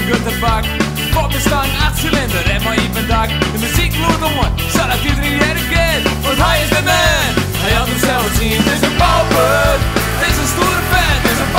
grote bak. Voor de stang, 8 cilinder en maar even dak. De muziek loert om, zodat iedereen herkent. Want hij is de man, hij had hem zelf zien. Het is een pauper, het is een stoere fan, het is een